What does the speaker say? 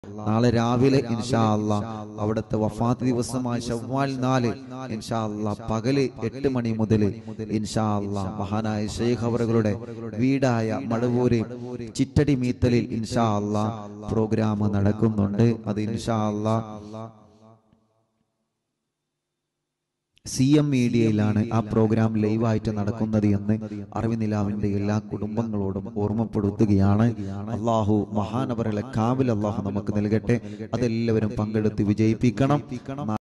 നാളെ രാവിലെ ഇൻഷാ അല്ലാഹ് അവിടുത്തെ വഫാത്ത് ദിവസമായ ശവ്വാൽ 4 ഇൻഷാ അല്ലാഹ് പകല് 8 മണി മുതൽ ഇൻഷാ അല്ലാഹ് മഹാനായ ശൈഖ് അവറുകളുടെ വീടായ മടവൂര് ചിറ്റടി മീത്തലിൽ ഇൻഷാ അല്ലാഹ് പ്രോഗ്രാം നടക്കുന്നുണ്ട്. അത് ഇൻഷാ അല്ലാഹ് CM മീഡിയയിലാണ് ആ പ്രോഗ്രാം ലൈവായിട്ട് നടക്കുന്നത് എന്ന് അറിവിനിലാവിന്റെ എല്ലാ കുടുംബങ്ങളോടും ഓർമ്മപ്പെടുത്തുകയാണ്. അള്ളാഹു മഹാനവറുകളെ കാബിൽ അള്ളാഹു നമുക്ക് നൽകട്ടെ. അതെല്ലാവരും പങ്കെടുത്ത് വിജയിപ്പിക്കണം.